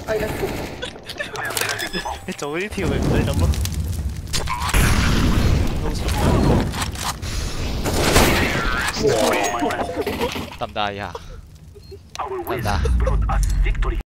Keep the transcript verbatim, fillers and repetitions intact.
Ay, la Trời ơi, thiểu về đây lắm luôn. Tầm đài à? Tầm đài.